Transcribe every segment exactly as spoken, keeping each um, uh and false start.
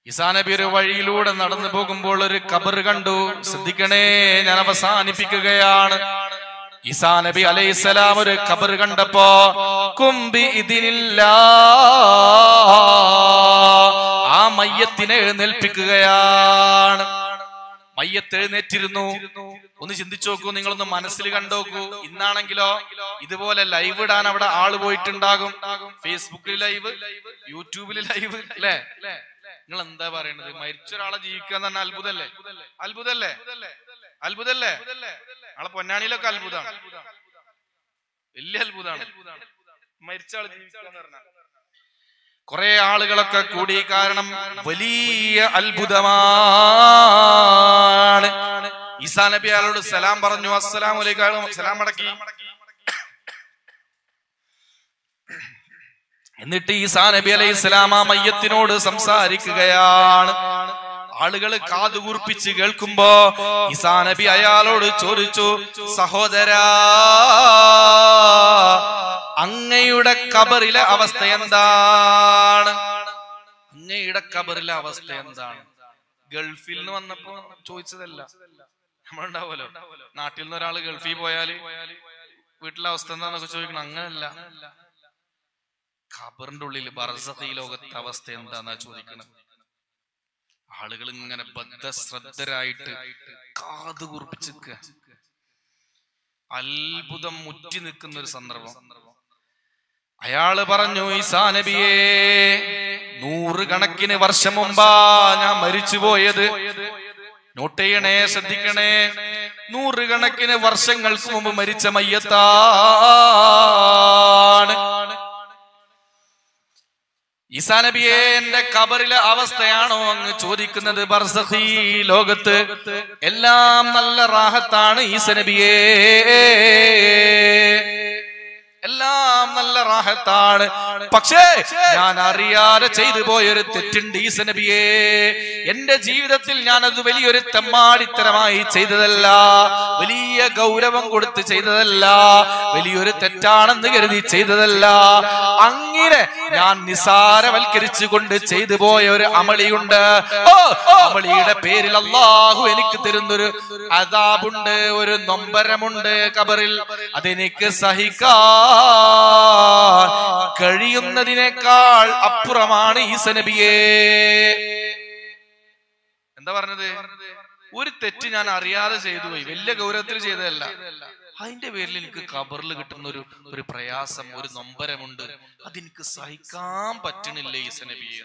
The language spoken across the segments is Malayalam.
ഈസാ നബി ഒരു വഴിയിലൂടെ നടന്നു പോകുമ്പോൾ ഒരു ഖബർ കണ്ടു. ശ്രദ്ധിക്കണേ, ഞാൻ അവസാനിപ്പിക്കുകയാണ്. ഈസാ നബി അലൈഹിസ്സലാം ഒരു ഖബർ കണ്ടപ്പോ കുംബി ഇതിനില്ല ആ മയ്യത്തിനെ എഴുന്നേൽപ്പിക്കുകയാണ്. മയ്യത്ത് എഴുന്നേറ്റിരുന്നു. ഒന്ന് ചിന്തിച്ചു നോക്കൂ, നിങ്ങളൊന്ന് മനസ്സിൽ കണ്ടോക്കൂ. ഇന്നാണെങ്കിലോ ഇതുപോലെ ലൈവ് ഇടാൻ അവിടെ ആള് പോയിട്ടുണ്ടാകും. ഫേസ്ബുക്കിൽ ലൈവ്, യൂട്യൂബിൽ ലൈവ്, അല്ലേ? നിങ്ങൾ എന്താ പറയണത്? മരിച്ച ഒരാളെ ജീവിക്കുക എന്ന് പറഞ്ഞാൽ അത്ഭുതല്ലേ? അത്ഭുതല്ലേ? അത്ഭുതല്ലേ? നാളെ പൊന്നാനിയിലൊക്കെ അത്ഭുതമാണ്, വലിയ അത്ഭുതമാണ് മരിച്ച ആള് ജീവിക്കുക എന്ന് പറഞ്ഞാൽ. കുറെ ആളുകളൊക്കെ കൂടി, കാരണം വലിയ അത്ഭുതമാണ്. ഈസാ നബി അയാളോട് സലാം പറഞ്ഞു. അസ്സലാമു അലൈക്കും, സലാം മടക്കി. എന്നിട്ട് ഈസാ നബി അലൈഹി സ്വലാം ആ മയ്യത്തിനോട് സംസാരിക്കുകയാണ്. ആളുകൾ കാതുകൂർപ്പിച്ച് കേൾക്കുമ്പോ ഈസാ നബി അയാളോട് ചോദിച്ചു, സഹോദരാ, അങ്ങയുടെ ഖബറിലെ അവസ്ഥ എന്താണ്? അങ്ങയുടെ ഖബറിലെ അവസ്ഥ എന്താണ്? ഗൾഫിൽ നിന്ന് വന്നപ്പോ ചോദിച്ചതല്ല. നമ്മളുണ്ടാവുമല്ലോ, നാട്ടിൽ നിന്ന് ഒരാള് ഗൾഫിൽ പോയാല് വീട്ടിലെ അവസ്ഥ എന്താന്നൊക്കെ ചോദിക്കണം. അങ്ങനല്ല, ഖബറിന്റെ ഉള്ളിൽ ബർസഖി ലോകത്തെ അവസ്ഥ എന്താന്നാ ചോദിക്കണം. ആളുകൾ ഇങ്ങനെ ബദ്ധശ്രദ്ധരായിട്ട് കാത് കുറിപ്പിച്ച് അത്ഭുതം മുറ്റി നിൽക്കുന്ന ഒരു സന്ദർഭം. അയാള് പറഞ്ഞു, ഈസാ നബിയേ, നൂറുകണക്കിന് വർഷം മുമ്പാ ഞാൻ മരിച്ചുപോയത്. നോട്ട് ചെയ്യണേ, ശ്രദ്ധിക്കണേ, നൂറുകണക്കിന് വർഷങ്ങൾക്ക് മുമ്പ് മരിച്ച മയ്യത്താണ്. ഈസാ നബിയെ, എന്റെ ഖബറിലെ അവസ്ഥയാണോ അങ്ങ് ചോദിക്കുന്നത്? ബർസഖി ലോകത്ത് എല്ലാം നല്ല റാഹത്താണ് ഈസാ നബിയെ, എല്ലാം നല്ല റാഹത്താണ്. പക്ഷേ ഞാൻ അറിയാതെ ചെയ്തു പോയൊരു തെറ്റുണ്ട് ഈസാ നബിയെ. എന്റെ ജീവിതത്തിൽ ഞാൻ അത് വലിയൊരു തെമ്മാടിത്തരമായി ചെയ്തതല്ല, വലിയ ഗൗരവം കൊടുത്ത് ചെയ്തതല്ല, വലിയൊരു തെറ്റാണെന്ന് കരുതി ചെയ്തതല്ല. അങ്ങനെ ഞാൻ നിസാരവൽക്കരിച്ചു കൊണ്ട് ചെയ്തു പോയ ഒരു അമളിയുണ്ട്. ഓ, അമളിയുടെ പേരിൽ അള്ളാഹു എനിക്ക് തരുന്നൊരു അദാബുണ്ട്, ഒരു നൊമ്പരമുണ്ട് ഖബറിൽ. അതെനിക്ക് സഹിക്കാൻ കഴിയുന്നതിനേക്കാൾ അപ്പുറമാണ് ഈസാ നബിയെ. എന്താ പറഞ്ഞത്? ഒരു തെറ്റ് ഞാൻ അറിയാതെ ചെയ്തു പോയി, വലിയ ഗൗരവത്തിൽ ചെയ്തതല്ല. അതിന്റെ പേരിൽ എനിക്ക് ഖബറിൽ കിട്ടുന്ന ഒരു ഒരു പ്രയാസം, ഒരു നൊമ്പരമുണ്ട്. അതെനിക്ക് സഹിക്കാൻ പറ്റണില്ല ഈസാ നബിയെ.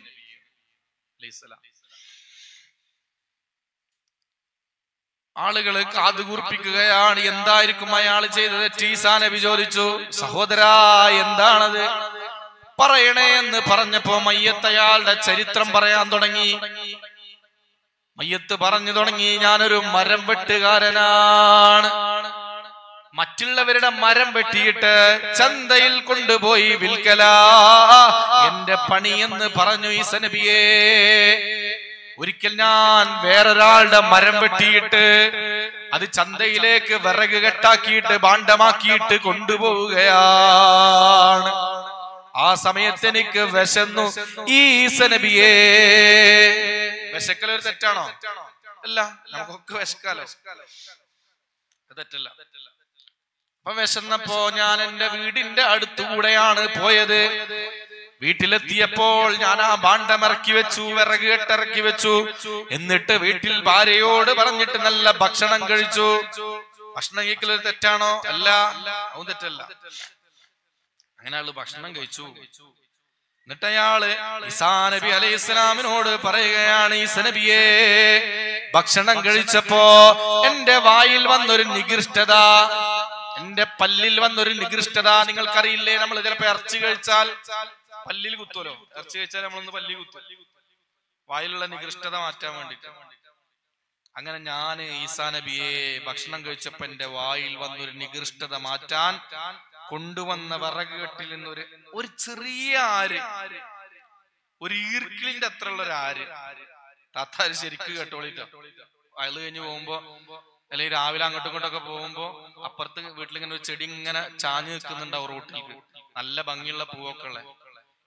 ആളുകള് കാതുകൂർപ്പിക്കുകയാണ്. എന്തായിരിക്കും അയാൾ ചെയ്തത്? ഈസാ നബി ചോദിച്ചു, സഹോദരാ, എന്താണത്? പറയണേ എന്ന് പറഞ്ഞപ്പോ മയ്യത്ത് അയാളുടെ ചരിത്രം പറയാൻ തുടങ്ങി. മയ്യത്ത് പറഞ്ഞു തുടങ്ങി, ഞാനൊരു മരം വെട്ടുകാരനാണ്. മറ്റുള്ളവരുടെ മരം വെട്ടിയിട്ട് ചന്തയിൽ കൊണ്ടുപോയി വിൽക്കലാ എന്റെ പണി എന്ന് പറഞ്ഞു ഈസാ നബിയെ. ഒരിക്കൽ ഞാൻ വേറൊരാളുടെ മരം വെട്ടിയിട്ട് അത് ചന്തയിലേക്ക് വിറക് കെട്ടാക്കിയിട്ട് ഭാണ്ഡമാക്കിയിട്ട് കൊണ്ടുപോവുകയാണ്. ആ സമയത്ത് എനിക്ക് വിശന്നു ഈസാ നബിയെ. വിശക്കൽ ഒരു തെറ്റാണോ? അല്ല, നമുക്കൊക്കെ വിശക്കാലോ, തെറ്റല്ല. അപ്പൊ വിശന്നപ്പോ ഞാൻ എന്റെ വീടിന്റെ അടുത്തുകൂടെയാണ് പോയത്. വീട്ടിലെത്തിയപ്പോൾ ഞാൻ ആ ഭാണ്ഡം ഇറക്കി വെച്ചു, വിറക് കെട്ടിറക്കി വെച്ചു. എന്നിട്ട് വീട്ടിൽ ഭാര്യയോട് പറഞ്ഞിട്ട് നല്ല ഭക്ഷണം കഴിച്ചു. ഭക്ഷണം കഴിക്കൽ ഒരു തെറ്റാണോ? അല്ല, അതും തെറ്റല്ല. അങ്ങനെ ആള് ഭക്ഷണം കഴിച്ചു. എന്നിട്ട് അയാള് ഈസാ നബി അലൈഹി ഇസ്ലാമിനോട് പറയുകയാണ്, ഈസാ നബിയെ, ഭക്ഷണം കഴിച്ചപ്പോ എന്റെ വായിൽ വന്നൊരു നികൃഷ്ടത, എന്റെ പല്ലിൽ വന്നൊരു നികൃഷ്ടത. നിങ്ങൾക്കറിയില്ലേ, നമ്മൾ ചിലപ്പോ ഇറച്ചി കഴിച്ചാൽ പല്ലിൽ കുത്തുമല്ലോ. ഇറച്ചി കഴിച്ചാൽ നമ്മളൊന്ന് പല്ലി കുത്തും, വായിലുള്ള നികൃഷ്ടത മാറ്റാൻ വേണ്ടിട്ട്. അങ്ങനെ ഞാൻ ഈസാ നബിയെ ഭക്ഷണം കഴിച്ചപ്പോ എന്റെ വായിൽ വന്നൊരു നികൃഷ്ടത മാറ്റാൻ കൊണ്ടുവന്ന വിറക് കെട്ടിൽ നിന്നൊരു ഒരു ചെറിയ ആര്, ഒരു ഈർക്കിളിന്റെ അത്ര ഉള്ള ഒരു ആര്. താത്താര് ശരിക്ക് കേട്ടോളിട്ടോ. അയാള് കഴിഞ്ഞ് പോകുമ്പോ, അല്ലെങ്കിൽ രാവിലെ അങ്ങോട്ടും ഇങ്ങോട്ടൊക്കെ പോകുമ്പോ അപ്പുറത്ത് വീട്ടിലിങ്ങനെ ഒരു ചെടി ഇങ്ങനെ ചാഞ്ഞു നിൽക്കുന്നുണ്ടാവും റോട്ടിലേക്ക്. നല്ല ഭംഗിയുള്ള പൂവൊക്കെ ഉള്ള.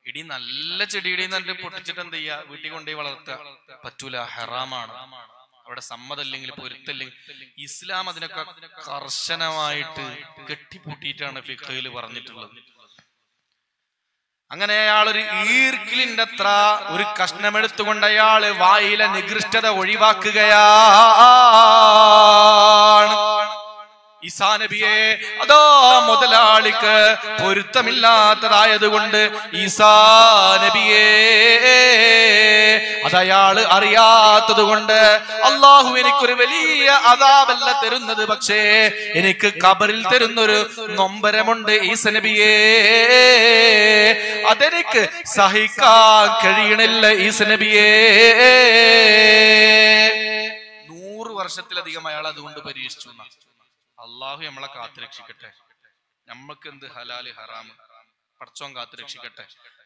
ഇടി നല്ല ചെടിയുടെ നല്ല പൊട്ടിച്ചിട്ട് എന്ത് ചെയ്യാ, വീട്ടിൽ കൊണ്ടുപോയി വളർത്തുക പറ്റൂല, ഹറാമാണ്. അവിടെ സമ്മതല്ലെങ്കിൽ പൊരുത്തല്ലെങ്കിൽ ഇസ്ലാം അതിനൊക്കെ കർശനമായിട്ട് കെട്ടിപ്പൂട്ടിയിട്ടാണ് ഫിഖ്ഹിൽ പറഞ്ഞിട്ടുള്ളത്. അങ്ങനെ അയാളൊരു ഈർക്കിലിന്റെ അത്ര ഒരു കഷ്ണമെടുത്തുകൊണ്ട് അയാള് വായിലെ നികൃഷ്ടത ഒഴിവാക്കുകയാണ്. ഈസാ നബിയെ അതോ മുതലാളിക്ക് പൊരുത്തമില്ലാത്തതായതുകൊണ്ട് ഈസാ നബിയെ അതയാള് അറിയാത്തത് കൊണ്ട് അള്ളാഹു എനിക്കൊരു വലിയ അദാബല്ല തരുന്നത്, പക്ഷേ എനിക്ക് ഖബറിൽ തരുന്നൊരു നൊമ്പരമുണ്ട് ഈസ നബിയെ, അതെനിക്ക് സഹിക്കാൻ കഴിയണില്ല ഈസ നബിയെ. നൂറ് വർഷത്തിലധികം അയാൾ അതുകൊണ്ട് പരീക്ഷിച്ചു. അള്ളാഹു നമ്മളെ കാത്തുരക്ഷിക്കട്ടെ. നമ്മൾക്ക് എന്ത് ഹലാല് ഹറാമ് പടച്ചോൻ കാത്തുരക്ഷിക്കട്ടെ.